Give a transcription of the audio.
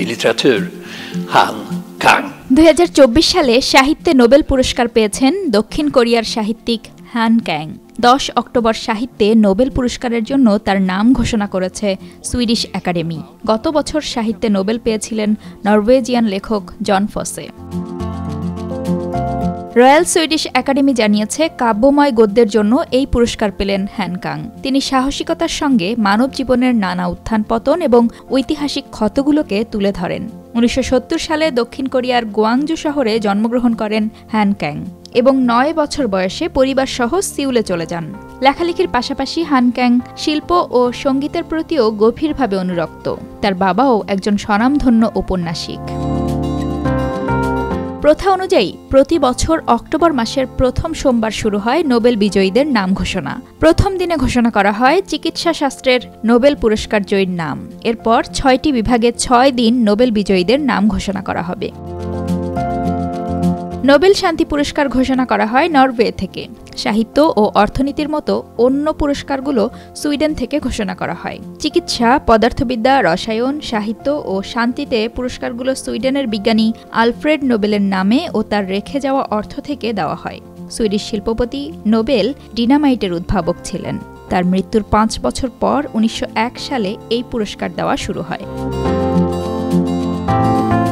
i litteratur, Han Kang. 2024 সালে সাহিত্যে Nobel পুরস্কার পেয়েছেন দক্ষিণ কোরিয়ার সাহিত্যিক হান ক্যাং। 10 অক্টোবর সাহিত্যে নোবেল পুরস্কারের জন্য তার নাম ঘোষণা করেছে সুইডিশ একাডেমি। গত বছর সাহিত্যে নোবেল পেয়েছিলেন নরওয়েজিয়ান লেখক Jon Fosse. Royal Swedish Academy জানিয়েছে, কাব্যময় গদ্যের জন্য এই পুরস্কার পেলেন হ্যান কাং। তিনি সাহসিকতার সঙ্গে মানব জীবনের নানা উত্থান পতন এবং ঐতিহাসিক ক্ষতগুলোকে তুলে ধরেন। 1970 সালে দক্ষিণ কোরিয়ার গোয়াংজু শহরে জন্মগ্রহণ করেন হ্যান ক্যাং এবং 9 বছর বয়সে পরিবারসহ সিউলে চলে যান। লেখালেখির পাশাপাশি হান ক্যাং শিল্প ও সঙ্গীতের প্রতিও গভীরভাবে অনুরক্ত। তার বাবাও একজন স্বনামধন্য ঔপন্যাসিক। প্রথা অনুযায়ী প্রতি বছর অক্টোবর মাসের প্রথম সোমবার শুরু হয় নোবেল বিজয়ীদের নাম ঘোষণা। প্রথম দিনে ঘোষণা করা হয় চিকিৎসা শাস্ত্রের নোবেল পুরস্কার জয়ীর নাম। এরপর 6টি বিভাগে 6 দিন নোবেল বিজয়ীদের নাম ঘোষণা করা হবে। নোবেল শান্তি পুরস্কার ঘোষণা করা হয় নরওয়ে থেকে। সাহিত্য ও অর্থনীতির মতো অন্য পুরস্কারগুলো সুইডেন থেকে ঘোষণা করা হয়। চিকিৎসা, পদার্থবিদ্যা, রসায়ন, সাহিত্য ও শান্তিতে পুরস্কারগুলো সুইডেনের বিজ্ঞানী আলফ্রেড নোবেলের নামে ও তার রেখে যাওয়া অর্থ থেকে দেওয়া হয়। সুইডিশ শিল্পপতি নোবেল ডিনামাইটের উদ্ভাবক ছিলেন। তার মৃত্যুর 5 বছর পর 1901 সালে এই পুরস্কার দেওয়া শুরু হয়।